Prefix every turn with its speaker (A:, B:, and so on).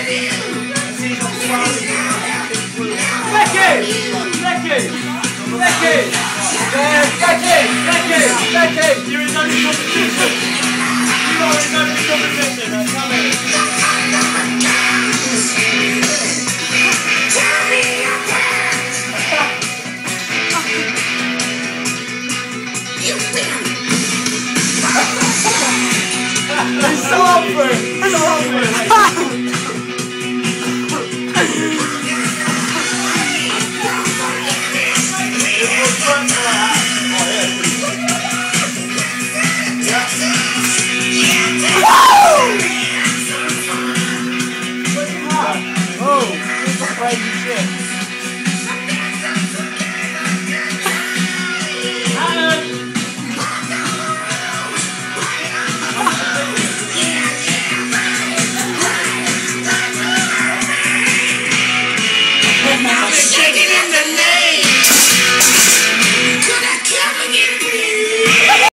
A: You're in only competition. You are in only competition. Come here.
B: He's so up for it. He's so up for it. Oh, this is crazy shit.